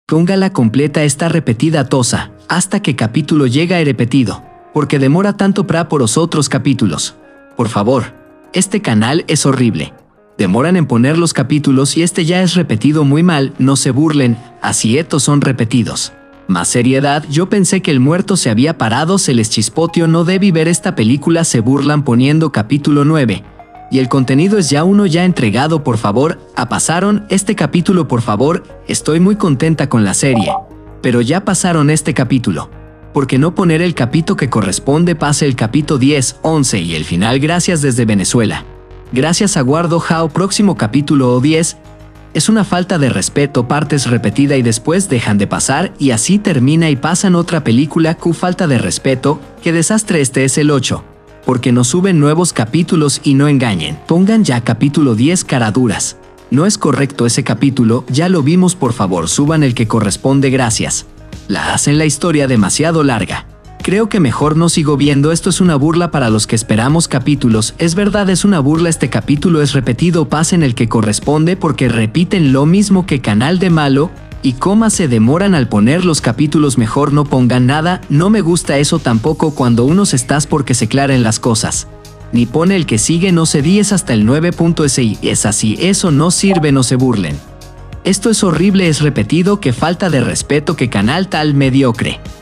Póngala completa esta repetida tosa, hasta que capítulo llega repetido, porque demora tanto por los otros capítulos. Por favor, este canal es horrible. Demoran en poner los capítulos y este ya es repetido muy mal, no se burlen, así estos son repetidos. Más seriedad, yo pensé que el muerto se había parado, se les chispotio, no debí ver esta película, se burlan poniendo capítulo 9. Y el contenido es ya uno ya entregado, por favor, pasaron este capítulo por favor, estoy muy contenta con la serie. Pero ya pasaron este capítulo. ¿Por qué no poner el capítulo que corresponde? Pase el capítulo 10, 11 y el final. Gracias desde Venezuela. Gracias aguardo Jao próximo capítulo o 10. Es una falta de respeto, partes repetida y después dejan de pasar y así termina y pasan otra película. Falta de respeto, qué desastre. Este es el 8. Porque no suben nuevos capítulos y no engañen. Pongan ya capítulo 10 caraduras. No es correcto ese capítulo, ya lo vimos, por favor suban el que corresponde, gracias. La hacen la historia demasiado larga. Creo que mejor no sigo viendo, esto es una burla para los que esperamos capítulos, es verdad es una burla, este capítulo es repetido, pasen el que corresponde porque repiten lo mismo que canal de malo, y se demoran al poner los capítulos, mejor no pongan nada, no me gusta eso tampoco cuando unos estás porque se aclaren las cosas. Ni pone el que sigue, no se 10 hasta el 9.si, es así, eso no sirve, no se burlen. Esto es horrible, es repetido, que falta de respeto, que canal tal mediocre.